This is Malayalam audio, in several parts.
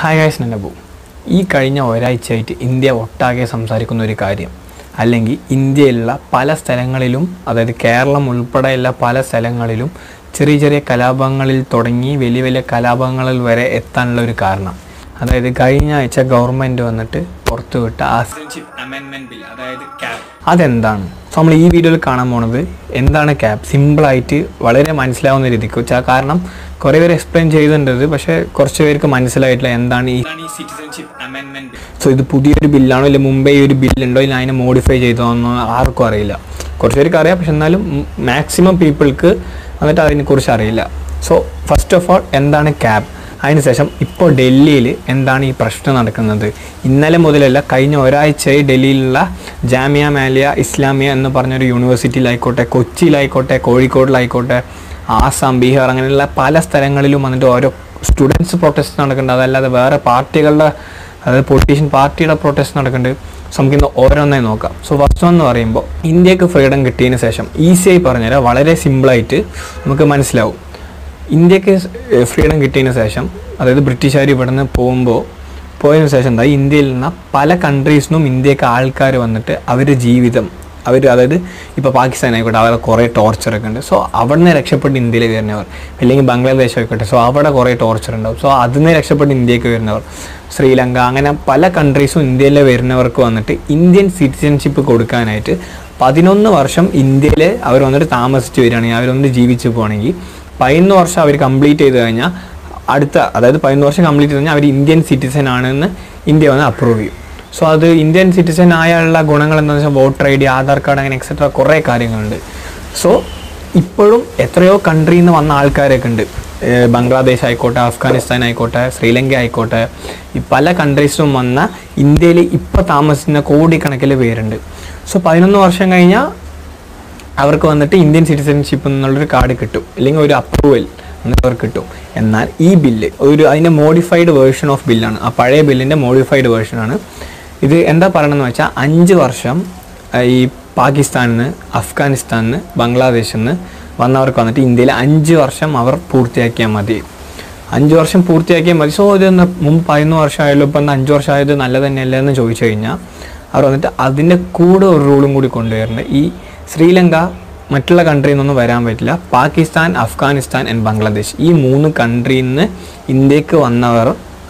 Hi guys, നനബു. ഈ കഴിഞ്ഞ ഒരാഴ്ചയായിട്ട് ഇന്ത്യ ഒട്ടാകെ സംസാരിക്കുന്ന ഒരു കാര്യം, അല്ലെങ്കിൽ ഇന്ത്യയിലുള്ള പല സ്ഥലങ്ങളിലും, അതായത് കേരളം ഉൾപ്പെടെയുള്ള പല സ്ഥലങ്ങളിലും ചെറിയ ചെറിയ കലാപങ്ങളിൽ തുടങ്ങി വലിയ വലിയ കലാപങ്ങളിൽ വരെ എത്താനുള്ള ഒരു കാരണം, അതായത് കഴിഞ്ഞ ആഴ്ച ഗവൺമെൻറ് വന്നിട്ട് പുറത്തുവിട്ട ആ സിറ്റിസൺഷിപ്പ് അമെൻമെൻറ്റ് ബിൽ, അതായത് ക്യാപ്. അതെന്താണ്? സോ നമ്മൾ ഈ വീഡിയോയിൽ കാണാൻ പോണത് എന്താണ് ക്യാപ്. സിമ്പിളായിട്ട് വളരെ മനസ്സിലാവുന്ന രീതിക്ക് വെച്ചാൽ, കാരണം കുറേ പേര് എക്സ്പ്ലെയിൻ ചെയ്തിട്ടുണ്ട്, പക്ഷേ കുറച്ച് പേർക്ക് മനസ്സിലായിട്ടില്ല എന്താണ് ഈ സിറ്റിസൺഷിപ്പ് അമെൻമെൻറ്റ് ബിൽ. സോ ഇത് പുതിയൊരു ബില്ലാണോ, ഇല്ല മുമ്പേ ഈ ഒരു ബില്ലുണ്ടോ, ഇല്ല അതിനെ മോഡിഫൈ ചെയ്തോന്നോ ആർക്കും അറിയില്ല. കുറച്ച് പേർക്ക് അറിയാം, പക്ഷെ എന്നാലും മാക്സിമം പീപ്പിൾക്ക് എന്നിട്ട് അതിനെക്കുറിച്ച് അറിയില്ല. സോ ഫസ്റ്റ് ഓഫ് ഓൾ എന്താണ് ക്യാപ്, അതിനുശേഷം ഇപ്പോൾ ഡൽഹിയിൽ എന്താണ് ഈ പ്രശ്നം നടക്കുന്നത്. ഇന്നലെ മുതലല്ല, കഴിഞ്ഞ ഒരാഴ്ചയായി ഡൽഹിയിലുള്ള ജാമിയ മിലിയ ഇസ്ലാമിയ എന്ന് പറഞ്ഞൊരു യൂണിവേഴ്സിറ്റിയിലായിക്കോട്ടെ, കൊച്ചിയിലായിക്കോട്ടെ, കോഴിക്കോടിലായിക്കോട്ടെ, ആസാം, ബീഹാർ, അങ്ങനെയുള്ള പല സ്ഥലങ്ങളിലും വന്നിട്ട് ഓരോ സ്റ്റുഡൻസ് പ്രൊട്ടസ്റ്റ് നടക്കുന്നുണ്ട്. അതല്ലാതെ വേറെ പാർട്ടികളുടെ, അതായത് പൊളിറ്റീഷ്യൻ പാർട്ടിയുടെ പ്രൊട്ടസ്റ്റ് നടക്കുന്നുണ്ട്. സോ നമുക്കിന്ന് ഓരോന്നായി നോക്കാം. സോ ഫസ്റ്റ് എന്ന് പറയുമ്പോൾ, ഇന്ത്യക്ക് ഫ്രീഡം കിട്ടിയതിന് ശേഷം ഈസിയായി പറഞ്ഞുതരാം, വളരെ സിമ്പിളായിട്ട് നമുക്ക് മനസ്സിലാവും. ഇന്ത്യക്ക് ഫ്രീഡം കിട്ടിയതിന് ശേഷം, അതായത് ബ്രിട്ടീഷുകാർ ഇവിടെ നിന്ന് പോയതിനു ശേഷം എന്താ, ഇന്ത്യയിൽ നിന്ന് പല കൺട്രീസിനും ഇന്ത്യക്ക് ആൾക്കാർ വന്നിട്ട് അവരുടെ ജീവിതം, അതായത് ഇപ്പോൾ പാകിസ്ഥാൻ ആയിക്കോട്ടെ, അവരെ കുറേ ടോർച്ചറൊക്കെ ഉണ്ട്. സോ അവിടെ നിന്ന് രക്ഷപ്പെട്ട് ഇന്ത്യയിൽ വരുന്നവർ, അല്ലെങ്കിൽ ബംഗ്ലാദേശ് ആയിക്കോട്ടെ, സോ അവിടെ കുറേ ടോർച്ചർ ഉണ്ടാവും. സോ അതിൽ നിന്ന് രക്ഷപ്പെട്ട് ഇന്ത്യക്ക് വരുന്നവർ, ശ്രീലങ്ക, അങ്ങനെ പല കൺട്രീസും ഇന്ത്യയിൽ വരുന്നവർക്ക് വന്നിട്ട് ഇന്ത്യൻ സിറ്റിസൺഷിപ്പ് കൊടുക്കാനായിട്ട് 11 വർഷം ഇന്ത്യയിൽ അവർ വന്നിട്ട് താമസിച്ച് വരികയാണെങ്കിൽ, അവർ വന്നിട്ട് ജീവിച്ച് പോവുകയാണെങ്കിൽ 11 വർഷം അവർ കംപ്ലീറ്റ് ചെയ്ത് കഴിഞ്ഞാൽ അതായത് 11 വർഷം കംപ്ലീറ്റ് ചെയ്ത് കഴിഞ്ഞാൽ അവർ ഇന്ത്യൻ സിറ്റിസൺ ആണെന്ന് ഇന്ത്യ വന്ന് അപ്രൂവ് ചെയ്യും. സോ അത് ഇന്ത്യൻ സിറ്റിസൺ ആയുള്ള ഗുണങ്ങൾ എന്താണെന്ന് വെച്ചാൽ വോട്ടർ ID, ആധാർ കാർഡ്, അങ്ങനെ എക്സെട്ര കുറേ കാര്യങ്ങളുണ്ട്. സോ ഇപ്പോഴും എത്രയോ കൺട്രിയിൽ നിന്ന് വന്ന ആൾക്കാരൊക്കെ ഉണ്ട്. ബംഗ്ലാദേശ് ആയിക്കോട്ടെ, അഫ്ഗാനിസ്ഥാൻ ആയിക്കോട്ടെ, ശ്രീലങ്ക ആയിക്കോട്ടെ, ഈ പല കൺട്രീസിലും വന്ന ഇന്ത്യയിൽ ഇപ്പോൾ താമസിക്കുന്ന കോടിക്കണക്കിൽ പേരുണ്ട്. സോ 11 വർഷം കഴിഞ്ഞാൽ അവർക്ക് വന്നിട്ട് ഇന്ത്യൻ സിറ്റിസൺഷിപ്പ് എന്നുള്ളൊരു കാർഡ് കിട്ടും, അല്ലെങ്കിൽ ഒരു അപ്രൂവൽ അവർക്ക് കിട്ടും. എന്നാൽ ഈ ബില്ല് അതിൻ്റെ മോഡിഫൈഡ് വേർഷൻ ഓഫ് ബില്ലാണ്. ആ പഴയ ബില്ലിൻ്റെ മോഡിഫൈഡ് വേർഷനാണ് ഇത്. എന്താ പറയണമെന്ന് വെച്ചാൽ, 5 വർഷം ഈ പാകിസ്ഥാനിൽ നിന്ന്, അഫ്ഗാനിസ്ഥാനിൽ നിന്ന്, ബംഗ്ലാദേശിൽ നിന്ന് വന്നവർക്ക് വന്നിട്ട് ഇന്ത്യയിൽ 5 വർഷം അവർ പൂർത്തിയാക്കിയാൽ മതി. 5 വർഷം പൂർത്തിയാക്കിയാൽ മതി. സോ ഇത് മുമ്പ് 11 വർഷമായാലും ഇപ്പം 5 വർഷമായത് നല്ലത് തന്നെയല്ലേ എന്ന് ചോദിച്ചു കഴിഞ്ഞാൽ, അവർ വന്നിട്ട് അതിൻ്റെ കൂടെ ഒരു റൂളും കൂടി കൊണ്ടുവരുന്നുണ്ട്. ഈ ശ്രീലങ്ക മറ്റുള്ള കൺട്രിയിൽ നിന്നൊന്നും വരാൻ പറ്റില്ല. പാകിസ്ഥാൻ, അഫ്ഗാനിസ്ഥാൻ ആൻഡ് ബംഗ്ലാദേശ്, ഈ 3 കൺട്രിയിൽ നിന്ന് ഇന്ത്യക്ക് വന്നവർ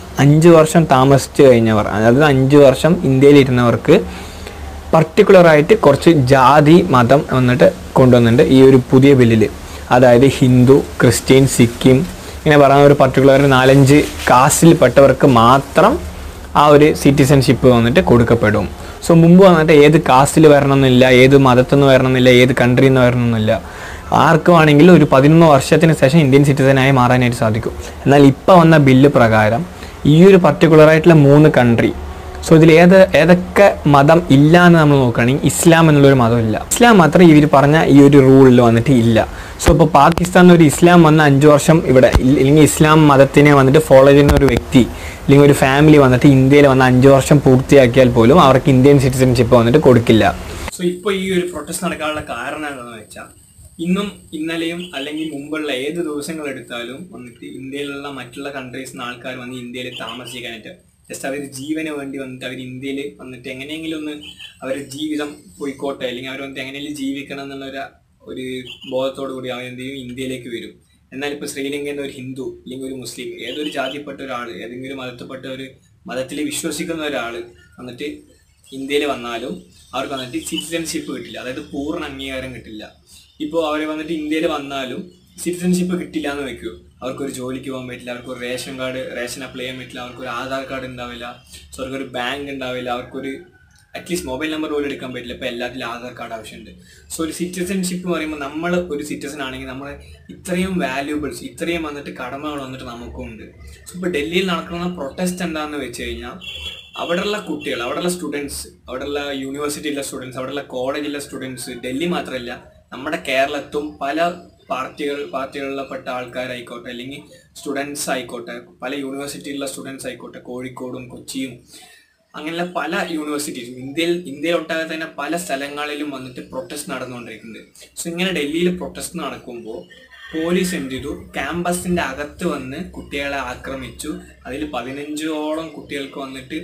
5 വർഷം താമസിച്ച് കഴിഞ്ഞവർ, അതായത് 5 വർഷം ഇന്ത്യയിലിരുന്നവർക്ക് പർട്ടിക്കുലറായിട്ട് കുറച്ച് ജാതി, മതം വന്നിട്ട് കൊണ്ടുവന്നിട്ടുണ്ട് ഈ ഒരു പുതിയ ബില്ലിൽ. അതായത് ഹിന്ദു, ക്രിസ്ത്യൻ, സിക്കിം, ഇങ്ങനെ പറയുന്ന ഒരു പർട്ടിക്കുലർ 4-5 കാസ്റ്റിൽപ്പെട്ടവർക്ക് മാത്രം ആ ഒരു സിറ്റിസൺഷിപ്പ് വന്നിട്ട് കൊടുക്കപ്പെടും. സോ മുമ്പ് വന്നിട്ട് ഏത് കാസ്റ്റിൽ വരണമെന്നില്ല, ഏത് മതത്തിൽ നിന്ന് വരണമെന്നില്ല, ഏത് കൺട്രിയിൽ നിന്ന് വരണമെന്നില്ല. ആർക്കും ആണെങ്കിലും ഒരു 11 വർഷത്തിന് ശേഷം ഇന്ത്യൻ സിറ്റിസനായി മാറാനായിട്ട് സാധിക്കും. എന്നാൽ ഇപ്പോൾ വന്ന ബില്ല് പ്രകാരം ഈ ഒരു പർട്ടിക്കുലറായിട്ടുള്ള 3 കൺട്രി, സോ ഇതിൽ ഏതൊക്കെ മതം ഇല്ല എന്ന് നമ്മൾ നോക്കുകയാണെങ്കിൽ, ഇസ്ലാം എന്നുള്ളൊരു മതമില്ല. ഇസ്ലാം മാത്രം ഇവർ പറഞ്ഞ ഈ ഒരു റൂളിൽ വന്നിട്ട് ഇല്ല. സോ ഇപ്പോൾ പാകിസ്ഥാനിൽ ഒരു ഇസ്ലാം വന്ന 5 വർഷം ഇവിടെ, അല്ലെങ്കിൽ ഇസ്ലാം മതത്തിനെ വന്നിട്ട് ഫോളോ ചെയ്യുന്ന ഒരു വ്യക്തി, അല്ലെങ്കിൽ ഒരു ഫാമിലി വന്നിട്ട് ഇന്ത്യയിൽ വന്ന് 5 വർഷം പൂർത്തിയാക്കിയാൽ പോലും അവർക്ക് ഇന്ത്യൻ സിറ്റിസൺഷിപ്പ് വന്നിട്ട് കൊടുക്കില്ല. സോ ഇപ്പോൾ ഈ ഒരു പ്രൊട്ടസ്റ്റ് നടക്കാനുള്ള കാരണം എന്താണെന്ന് വെച്ചാൽ, ഇന്നും ഇന്നലെയും അല്ലെങ്കിൽ മുമ്പുള്ള ഏത് ദിവസങ്ങൾ എടുത്താലും വന്നിട്ട് ഇന്ത്യയിലുള്ള മറ്റുള്ള കൺട്രീസിൽ നിന്ന് ആൾക്കാർ വന്ന് ഇന്ത്യയിൽ താമസിക്കാനായിട്ട്, ജസ്റ്റ് അവർ ജീവന് വേണ്ടി വന്നിട്ട് അവർ ഇന്ത്യയിൽ വന്നിട്ട് എങ്ങനെയെങ്കിലും ഒന്ന് അവരുടെ ജീവിതം പോയിക്കോട്ടെ, അല്ലെങ്കിൽ അവർ വന്നിട്ട് എങ്ങനെയെങ്കിലും ജീവിക്കണം എന്നുള്ള ഒരു ബോധത്തോടു കൂടി അവർ എന്ത് ചെയ്യും, ഇന്ത്യയിലേക്ക് വരും. എന്നാൽ ഇപ്പോൾ ശ്രീലങ്കയിൽ നിന്ന് ഒരു ഹിന്ദു, അല്ലെങ്കിൽ ഒരു മുസ്ലിം, ഏതൊരു ജാതിപ്പെട്ട ഒരാൾ, ഏതെങ്കിലും മതത്തിൽപ്പെട്ട ഒരു മതത്തിൽ വിശ്വസിക്കുന്ന ഒരാൾ വന്നിട്ട് ഇന്ത്യയിൽ വന്നാലും അവർക്ക് വന്നിട്ട് സിറ്റിസൺഷിപ്പ് കിട്ടില്ല, അതായത് പൂർണ്ണ അംഗീകാരം കിട്ടില്ല. ഇപ്പോൾ അവർ വന്നിട്ട് ഇന്ത്യയിൽ വന്നാലും സിറ്റിസൺഷിപ്പ് കിട്ടില്ല എന്ന് വെക്കൂ, അവർക്കൊരു ജോലിക്ക് പോകാൻ പറ്റില്ല, അവർക്കൊരു റേഷൻ അപ്ലൈ ചെയ്യാൻ പറ്റില്ല, അവർക്കൊരു ആധാർ കാർഡ് ഉണ്ടാവില്ല, സോ അവർക്കൊരു ബാങ്ക് ഉണ്ടാവില്ല, അവർക്കൊരു അറ്റ്ലീസ്റ്റ് മൊബൈൽ നമ്പർ പോലും എടുക്കാൻ പറ്റില്ല. ഇപ്പോൾ എല്ലാത്തിലും ആധാർ കാർഡ് ആവശ്യമുണ്ട്. സോ ഒരു സിറ്റിസൺഷിപ്പ് എന്ന് പറയുമ്പോൾ, നമ്മൾ ഒരു സിറ്റിസൺ ആണെങ്കിൽ നമ്മൾ ഇത്രയും വാല്യൂബിൾസ്, ഇത്രയും വന്നിട്ട് കടമകൾ വന്നിട്ട് നമുക്കും ഉണ്ട്. സോ ഇപ്പോൾ ഡൽഹിയിൽ നടക്കുന്ന പ്രൊട്ടസ്റ്റ് എന്താണെന്ന് വെച്ച് കഴിഞ്ഞാൽ, അവിടെയുള്ള കുട്ടികൾ, അവിടെയുള്ള സ്റ്റുഡൻസ്, അവിടെയുള്ള യൂണിവേഴ്സിറ്റിയിലെ സ്റ്റുഡൻസ്, അവിടെയുള്ള കോളേജിലെ സ്റ്റുഡൻസ്, ഡൽഹി മാത്രമല്ല നമ്മുടെ കേരളത്തും പല പാർട്ടികളിൽപ്പെട്ട ആൾക്കാരായിക്കോട്ടെ, അല്ലെങ്കിൽ സ്റ്റുഡൻസ് ആയിക്കോട്ടെ, പല യൂണിവേഴ്സിറ്റിയിലുള്ള സ്റ്റുഡൻസ് ആയിക്കോട്ടെ, കോഴിക്കോടും കൊച്ചിയും അങ്ങനെയുള്ള പല യൂണിവേഴ്സിറ്റീസും ഇന്ത്യയിലൊട്ടാകെ തന്നെ പല സ്ഥലങ്ങളിലും വന്നിട്ട് പ്രൊട്ടസ്റ്റ് നടന്നുകൊണ്ടിരിക്കുന്നുണ്ട്. സോ ഇങ്ങനെ ഡൽഹിയിൽ പ്രൊട്ടസ്റ്റ് നടക്കുമ്പോൾ പോലീസ് എന്ത് ചെയ്തു, ക്യാമ്പസിന്റെ അകത്ത് വന്ന് കുട്ടികളെ ആക്രമിച്ചു. അതിൽ 15ഓളം കുട്ടികൾക്ക് വന്നിട്ട്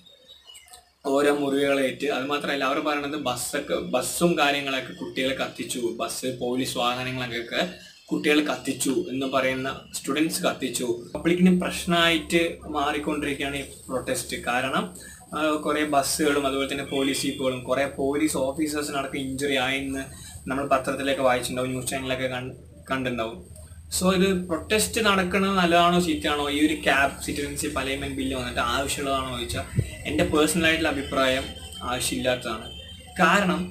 ഓരോ മുറിവുകളേറ്റ്. അത് മാത്രമല്ല അവർ പറയണത് ബസ്സും കാര്യങ്ങളൊക്കെ കുട്ടികളെ കത്തിച്ചു, ബസ് പോലീസ് വാഹനങ്ങളൊക്കെ കുട്ടികൾ കത്തിച്ചു എന്ന് പറയുന്ന, സ്റ്റുഡൻസ് കത്തിച്ചു. പബ്ലിക്കിന് പ്രശ്നമായിട്ട് മാറിക്കൊണ്ടിരിക്കുകയാണ് ഈ പ്രൊട്ടസ്റ്റ്. കാരണം കുറേ ബസ്സുകളും അതുപോലെ തന്നെ പോലീസ് ജീപ്പുകളും കുറേ പോലീസ് ഓഫീസേഴ്സിനടക്കം ഇഞ്ചുറി ആയെന്ന് നമ്മൾ പത്രത്തിലൊക്കെ വായിച്ചിട്ടുണ്ടാവും, ന്യൂസ് ചാനലൊക്കെ കണ്ടിട്ടുണ്ടാവും. സോ ഇത് പ്രൊട്ടസ്റ്റ് നടക്കുന്നത് നല്ലതാണോ ചീത്തയാണോ? ഈ ഒരു ക്യാബ് സിറ്റിസൺഷിപ്പ് അലൈൻമെന്റ് ബില്ല് വന്നിട്ട് ആവശ്യമുള്ളതാണോ ചോദിച്ചാൽ എൻ്റെ പേഴ്സണലായിട്ടുള്ള അഭിപ്രായം ആവശ്യമില്ലാത്തതാണ്. കാരണം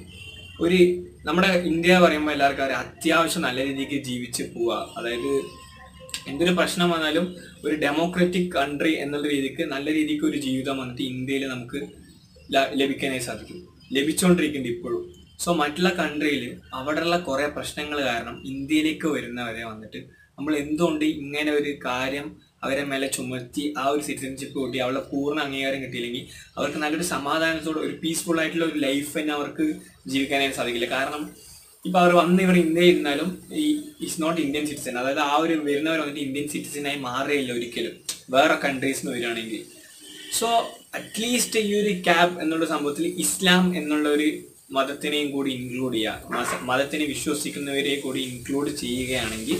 നമ്മുടെ ഇന്ത്യ പറയുമ്പോൾ എല്ലാവർക്കും അറിയാം, അത്യാവശ്യം നല്ല രീതിക്ക് ജീവിച്ച് പോവുക. അതായത് എന്തൊരു പ്രശ്നം വന്നാലും ഒരു ഡെമോക്രാറ്റിക് കൺട്രി എന്നുള്ള രീതിക്ക് നല്ല രീതിക്ക് ഒരു ജീവിതം വന്നിട്ട് ഇന്ത്യയിൽ നമുക്ക് ലഭിക്കാനായി സാധിക്കും, ലഭിച്ചുകൊണ്ടിരിക്കുന്നുണ്ട് ഇപ്പോഴും. സോ മറ്റുള്ള കൺട്രിയിൽ അവിടെയുള്ള കുറേ പ്രശ്നങ്ങൾ കാരണം ഇന്ത്യയിലേക്ക് വരുന്നവരെ വന്നിട്ട് നമ്മൾ എന്തുകൊണ്ട് ഇങ്ങനെ ഒരു കാര്യം അവരെ മേലെ ചുമത്തി ആ ഒരു സിറ്റിസൺഷിപ്പ് കൂട്ടി അവരുടെ പൂർണ്ണ അംഗീകാരം കിട്ടിയില്ലെങ്കിൽ അവർക്ക് നല്ലൊരു സമാധാനത്തോടെ ഒരു പീസ്ഫുൾ ആയിട്ടുള്ള ഒരു ലൈഫ് തന്നെ അവർക്ക് ജീവിക്കാനായിട്ട് സാധിക്കില്ല. കാരണം ഇപ്പം അവർ വന്ന് ഇവിടെ ഇന്ത്യയിൽ ഇരുന്നാലും ഈസ് നോട്ട് ഇന്ത്യൻ സിറ്റിസൺ, അതായത് ആ ഒരു വരുന്നവർ വന്നിട്ട് ഇന്ത്യൻ സിറ്റിസനായി മാറുകയില്ല ഒരിക്കലും വേറെ കൺട്രീസിൽ നിന്ന് വരികയാണെങ്കിൽ. സോ അറ്റ്ലീസ്റ്റ് ഈ ഒരു ക്യാബ് എന്നുള്ള സംഭവത്തിൽ ഇസ്ലാം എന്നുള്ള ഒരു മതത്തിനെയും കൂടി ഇൻക്ലൂഡ് ചെയ്യുക, മതത്തിനെ വിശ്വസിക്കുന്നവരെ കൂടി ഇൻക്ലൂഡ് ചെയ്യുകയാണെങ്കിൽ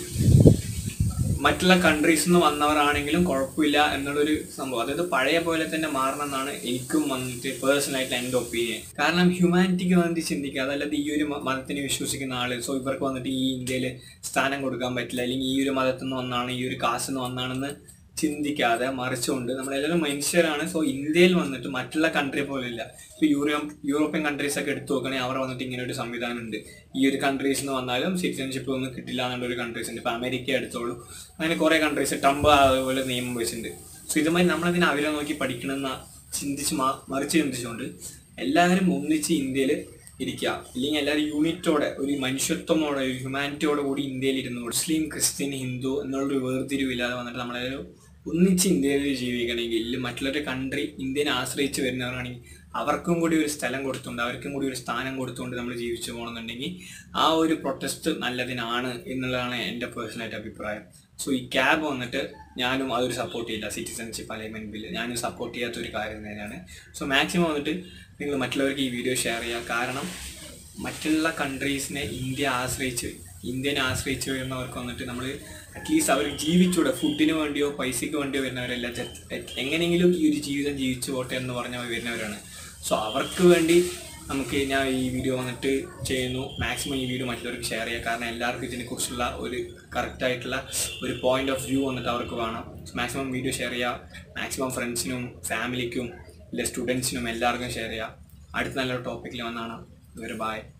മറ്റുള്ള കൺട്രീസിൽ നിന്ന് വന്നവരാണെങ്കിലും കുഴപ്പമില്ല എന്നുള്ളൊരു സംഭവം. അതായത് പഴയ പോലെ തന്നെ മാറണം എന്നാണ് എനിക്കും വന്നിട്ട് പേഴ്സണലായിട്ട് എൻ്റെ ഒപ്പീനിയൻ. കാരണം ഹ്യൂമാനിറ്റിക്ക് വേണ്ടി ചിന്തിക്കുക, അതല്ലാതെ ഈ ഒരു മതത്തിനെ വിശ്വസിക്കുന്ന ആൾ സോ ഇവർക്ക് വന്നിട്ട് ഈ ഇന്ത്യയിൽ സ്ഥാനം കൊടുക്കാൻ പറ്റില്ല, അല്ലെങ്കിൽ ഈ ഒരു മതത്തിൽ നിന്ന് വന്നാണ്, ഈ ഒരു കാസ്റ്റിൽ നിന്ന് വന്നാണെന്ന് ചിന്തിക്കാതെ മറിച്ചുകൊണ്ട് നമ്മളെല്ലാവരും മനുഷ്യരാണ്. സോ ഇന്ത്യയിൽ വന്നിട്ട് മറ്റുള്ള കൺട്രി പോലെ ഇല്ല. ഇപ്പോൾ യൂറോപ്യൻ കൺട്രീസൊക്കെ എടുത്തു നോക്കണമെങ്കിൽ അവർ വന്നിട്ട് ഇങ്ങനെ ഒരു സംവിധാനം ഉണ്ട്, ഈ ഒരു കൺട്രീസിൽ നിന്ന് വന്നാലും സിറ്റിസൺഷിപ്പ് ഒന്നും കിട്ടില്ല എന്നുള്ളൊരു കൺട്രീസ് ഉണ്ട്. ഇപ്പോൾ അമേരിക്ക എടുത്തോളൂ, അങ്ങനെ കുറേ കൺട്രീസ്, ട്രംപ് അതുപോലെ നിയമം വെച്ചിട്ടുണ്ട്. സോ ഇതുമായി നമ്മളതിനെ അവരെ നോക്കി പഠിക്കണമെന്ന് ചിന്തിച്ച് മറിച്ച് ചിന്തിച്ചുകൊണ്ട് എല്ലാവരും ഒന്നിച്ച് ഇന്ത്യയിൽ ഇരിക്കുക, ഇല്ലെങ്കിൽ എല്ലാവരും യൂണിറ്റോടെ ഒരു മനുഷ്യത്വമോടെ ഒരു ഹ്യൂമാനിറ്റിയോടെ കൂടി ഇന്ത്യയിൽ ഇരുന്നു. മുസ്ലിം ക്രിസ്ത്യൻ ഹിന്ദു എന്നുള്ളൊരു വേർതിരിവില്ലാതെ വന്നിട്ട് നമ്മളെല്ലാവരും ഒന്നിച്ച് ഇന്ത്യയിൽ ജീവിക്കണമെങ്കിൽ, മറ്റുള്ളൊരു കൺട്രി ഇന്ത്യനെ ആശ്രയിച്ച് വരുന്നവരാണെങ്കിൽ അവർക്കും കൂടി ഒരു സ്ഥലം കൊടുത്തുകൊണ്ട് അവർക്കും കൂടി ഒരു സ്ഥാനം കൊടുത്തുകൊണ്ട് നമ്മൾ ജീവിച്ചു പോകണമെന്നുണ്ടെങ്കിൽ ആ ഒരു പ്രൊട്ടസ്റ്റ് നല്ലതിനാണ് എന്നുള്ളതാണ് എൻ്റെ പേഴ്സണലായിട്ട് അഭിപ്രായം. സോ ഈ ക്യാബ് വന്നിട്ട് ഞാനും അതൊരു സപ്പോർട്ട് ചെയ്യില്ല, സിറ്റിസൺഷിപ്പ് അലൈൻമെൻറ്റ് ബില്ല് ഞാനും സപ്പോർട്ട് ചെയ്യാത്തൊരു കാര്യം തന്നെയാണ്. സോ മാക്സിമം വന്നിട്ട് നിങ്ങൾ മറ്റുള്ളവർക്ക് ഈ വീഡിയോ ഷെയർ ചെയ്യുക. കാരണം മറ്റുള്ള കൺട്രീസിനെ ഇന്ത്യനെ ആശ്രയിച്ച് വരുന്നവർക്ക് വന്നിട്ട് നമ്മൾ അറ്റ്ലീസ്റ്റ് അവർ ജീവിച്ചൂടെ, ഫുഡിന് വേണ്ടിയോ പൈസയ്ക്ക് വേണ്ടിയോ വരുന്നവരല്ല, എങ്ങനെയെങ്കിലും ഈ ഒരു ജീവിതം ജീവിച്ചു പോട്ടെ എന്ന് പറഞ്ഞാൽ വരുന്നവരാണ്. സോ അവർക്ക് വേണ്ടി ഞാൻ ഈ വീഡിയോ വന്നിട്ട് ചെയ്യുന്നു. മാക്സിമം ഈ വീഡിയോ മറ്റുള്ളവർക്ക് ഷെയർ ചെയ്യുക. കാരണം എല്ലാവർക്കും ഇതിനെക്കുറിച്ചുള്ള ഒരു കറക്റ്റായിട്ടുള്ള ഒരു പോയിന്റ് ഓഫ് വ്യൂ വന്നിട്ട് അവർക്ക് വേണം. മാക്സിമം വീഡിയോ ഷെയർ ചെയ്യുക, മാക്സിമം ഫ്രണ്ട്സിനും ഫാമിലിക്കും ഇല്ല സ്റ്റുഡൻസിനും എല്ലാവർക്കും ഷെയർ ചെയ്യുക. അടുത്ത നല്ലൊരു ടോപ്പിക്കിൽ വന്നാണ്. ബൈ.